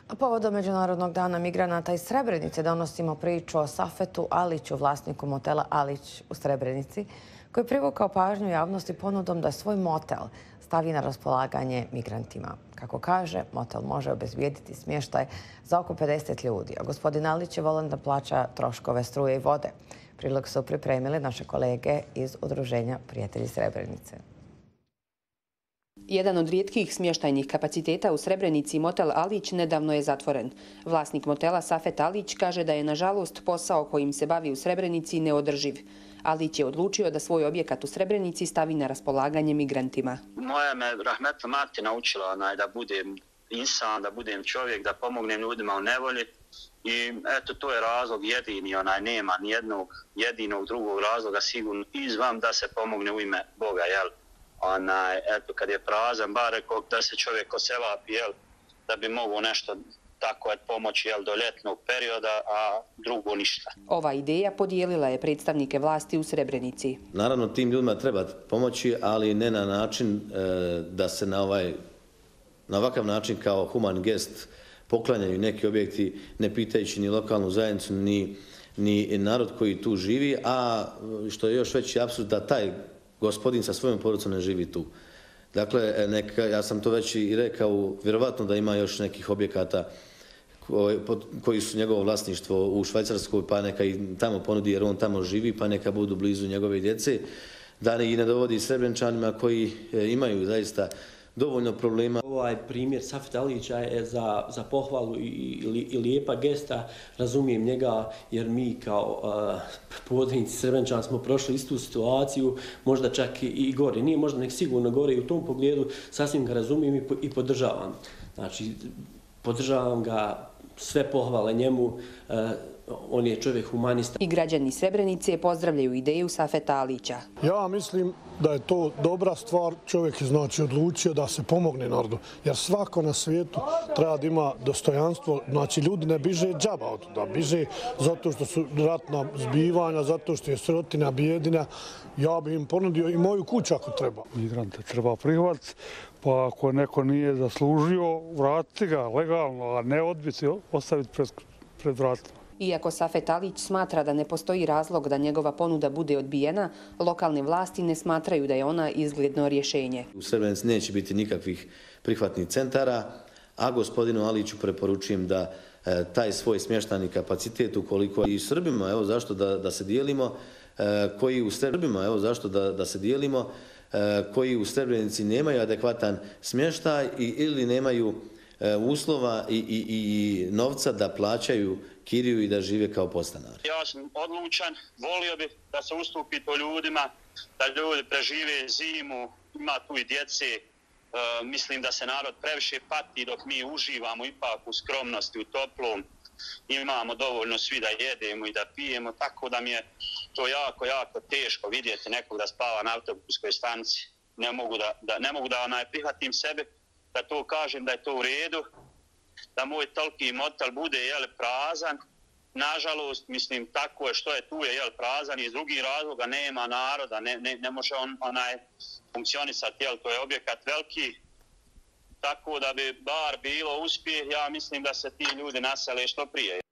Povodom Međunarodnog dana migranata iz Srebrenice donosimo priču o Safetu Aliću, vlasniku motela Alić u Srebrenici, koji je privukao pažnju javnosti ponudom da svoj motel stavi na raspolaganje migrantima. Kako kaže, motel može obezbijediti smještaj za oko 50 ljudi, a gospodin Alić je volan da plaća troškove struje i vode. Prilog su pripremili naše kolege iz Udruženja Prijatelji Srebrenice. Jedan od rijetkih smještajnih kapaciteta u Srebrenici, motel Alić, nedavno je zatvoren. Vlasnik motela Safet Alić kaže da je, nažalost, posao kojim se bavi u Srebrenici neodrživ. Alić je odlučio da svoj objekat u Srebrenici stavi na raspolaganje migrantima. Moja me rahmetna mati naučila da budem insan, da budem čovjek, da pomognem ljudima u nevolji. I eto, to je razlog jedini, nema nijednog jedinog drugog razloga sigurno izvan da se pomogne u ime Boga, jel? Eto, kad je prazan, bar rekao da se čovjek oselapi, da bi mogao nešto tako pomoći do ljetnog perioda, a drugo ništa. Ova ideja podijelila je predstavnike vlasti u Srebrenici. Naravno, tim ljudima treba pomoći, ali ne na način da se na ovakav način kao human gest poklanjaju neki objekti, ne pitajući ni lokalnu zajednicu, ni narod koji tu živi, a što je još veći apsurd da taj gospodin sa svojom porodicom ne živi tu. Dakle, ja sam to već i rekao, vjerovatno da ima još nekih objekata koji su njegovo vlasništvo u Švajcarskoj, pa neka i tamo ponudi jer on tamo živi, pa neka budu blizu njegove djece, da i ne dovodi Srebreničanima koji imaju zaista dovoljno problema. Ovaj primjer Safeta Alića je za pohvalu i lijepa gesta. Razumijem njega jer mi kao podanici Srebreničana smo prošli istu situaciju, možda čak i gore. Nije možda nek sigurno gore i u tom pogledu sasvim ga razumijem i podržavam. Znači, podržavam ga, sve pohvale njemu, on je čovjek humanista. I građani Srebrenice pozdravljaju ideju Safeta Alića. Ja mislim da je to dobra stvar. Čovjek je znači odlučio da se pomogne narodu. Jer svako na svijetu treba da ima dostojanstvo. Znači ljudi ne biže džaba od da biže zato što su ratna zbivanja, zato što je sirotinja, bijedina. Ja bih im ponudio i moju kuću ako treba. Migrante treba prihvatiti, pa ako neko nije zaslužio, vratiti ga legalno, a ne odbiti, ostaviti pred vratima. Iako Safet Alić smatra da ne postoji razlog da njegova ponuda bude odbijena, lokalne vlasti ne smatraju da je ona izgledno rješenje. U Srebrenici neće biti nikakvih prihvatnih centara, a gospodinu Aliću preporučujem da taj svoj smještajni kapacitet, ukoliko i Srbima, evo zašto da se dijelimo, koji u Srbima, evo zašto da se dijelimo, koji u Srebrenici nemaju adekvatan smještaj ili nemaju uslova i novca da plaćaju kiriju i da žive kao podstanari. Ja sam odlučan, volio bih da se ustupi to ljudima, da ljudi prežive zimu, ima tu i djece. Mislim da se narod previše pati dok mi uživamo ipak u skromnosti, u toplom. Imamo dovoljno svi da jedemo i da pijemo, tako da mi je to jako, jako teško vidjeti nekog da spava na autobuskoj stanici. Ne mogu da prihvatim sebe, da to kažem da je to u redu, da moj toliki motel bude prazan. Nažalost, mislim, tako je što je tu je prazan i iz drugih razloga nema naroda, ne može on funkcionisati, to je objekat veliki. Tako da bi bar bilo uspjeh, ja mislim da se ti ljudi nasele što prije.